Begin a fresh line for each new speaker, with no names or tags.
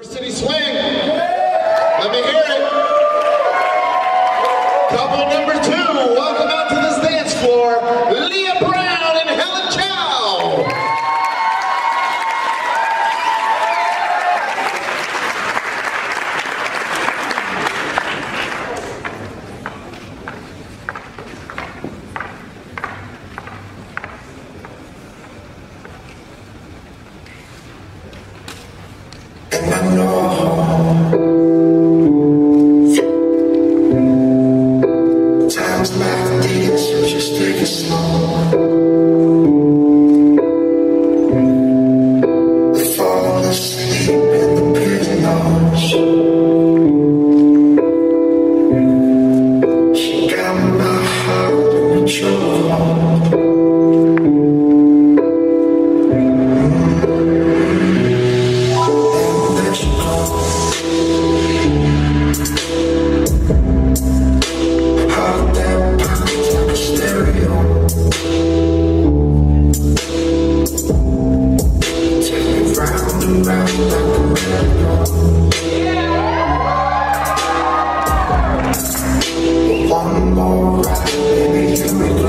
City swing. Let me hear it. Couple number 2. Welcome out to this dance floor, Leah Brown and Helen Chao.
And I know times like these, you just take it slow. I fall asleep in the pillows. She got my heart in control. One more ride, baby, here we go.